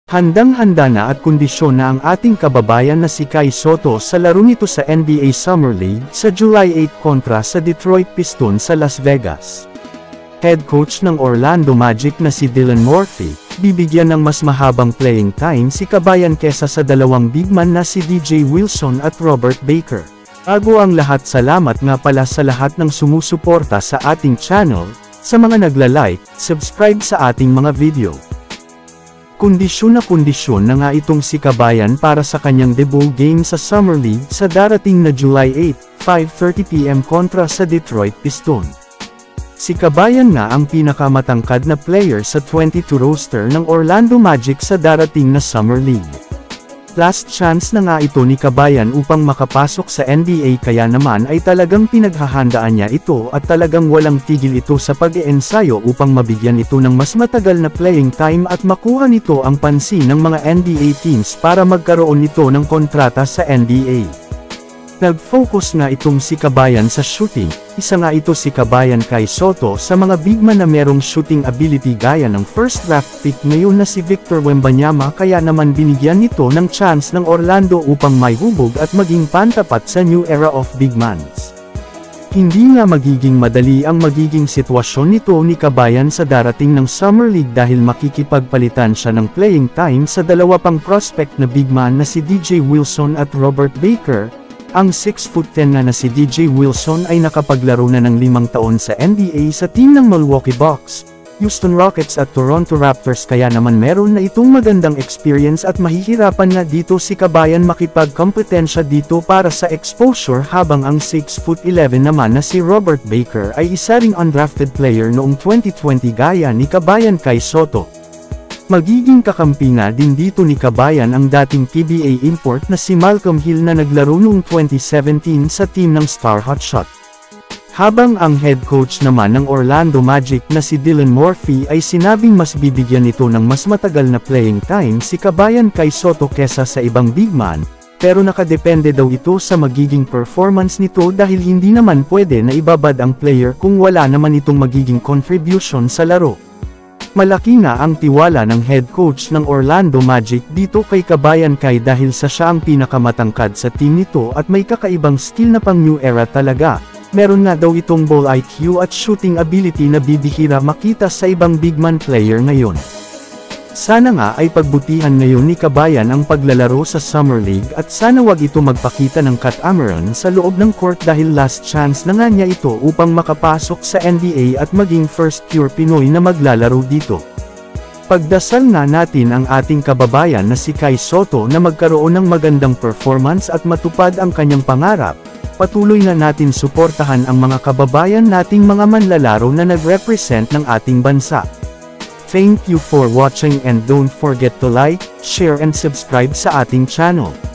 Handang-handa na at kondisyon na ang ating kababayan na si Kai Sotto sa laro nito sa NBA Summer League sa July 8 kontra sa Detroit Pistons sa Las Vegas. Head coach ng Orlando Magic na si Dylan Murphy, bibigyan ng mas mahabang playing time si kabayan kesa sa dalawang big man na si DJ Wilson at Robert Baker. Bago ang lahat, salamat nga pala sa lahat ng sumusuporta sa ating channel, sa mga nagla-like, subscribe sa ating mga video. Kondisyon na nga itong si kabayan para sa kanyang debut game sa Summer League sa darating na July 8, 5:30 PM kontra sa Detroit Pistons. Si kabayan nga ang pinakamatangkad na player sa 22 roster ng Orlando Magic sa darating na Summer League. Last chance na nga ito ni kabayan upang makapasok sa NBA, kaya naman ay talagang pinaghahandaan niya ito at talagang walang tigil ito sa pag-iensayo upang mabigyan ito ng mas matagal na playing time at makuha nito ang pansin ng mga NBA teams para magkaroon nito ng kontrata sa NBA. Nag-focus nga itong si kabayan sa shooting, isa nga ito si kabayan Kai Sotto sa mga big man na merong shooting ability gaya ng first draft pick ngayon na si Victor Wembanyama, kaya naman binigyan nito ng chance ng Orlando upang maihubog at maging pantapat sa new era of big mans. Hindi nga magiging madali ang magiging sitwasyon nito ni kabayan sa darating ng Summer League dahil makikipagpalitan siya ng playing time sa dalawa pang prospect na big man na si DJ Wilson at Robert Baker. Ang 6'10" na si DJ Wilson ay nakapaglaro na ng 5 taon sa NBA sa team ng Milwaukee Bucks, Houston Rockets at Toronto Raptors, kaya naman meron na itong magandang experience at mahihirapan na dito si kabayan makipagkompetensya dito para sa exposure, habang ang 6'11" naman na si Robert Baker ay isa ring undrafted player noong 2020 gaya ni kabayan Kai Sotto. Magiging kakampi nga din dito ni kabayan ang dating PBA import na si Malcolm Hill na naglaro noong 2017 sa team ng Star Hotshot. Habang ang head coach naman ng Orlando Magic na si Dylan Murphy ay sinabing mas bibigyan nito ng mas matagal na playing time si kabayan Kai Sotto kesa sa ibang big man, pero nakadepende daw ito sa magiging performance nito dahil hindi naman pwede na ibabad ang player kung wala naman itong magiging contribution sa laro. Malaki nga ang tiwala ng head coach ng Orlando Magic dito kay kabayan Kai dahil sa siya ang pinakamatangkad sa team nito at may kakaibang skill na pang new era talaga. Meron nga daw itong ball IQ at shooting ability na bibihira makita sa ibang big man player ngayon. Sana nga ay pagbutihan ngayon ni kabayan ang paglalaro sa Summer League at sana wag ito magpakita ng catamaran sa loob ng court dahil last chance na nga niya ito upang makapasok sa NBA at maging first pure Pinoy na maglalaro dito. Pagdasal nga natin ang ating kababayan na si Kai Sotto na magkaroon ng magandang performance at matupad ang kanyang pangarap. Patuloy na natin suportahan ang mga kababayan nating mga manlalaro na nag-represent ng ating bansa. Thank you for watching and don't forget to like, share and subscribe sa ating channel.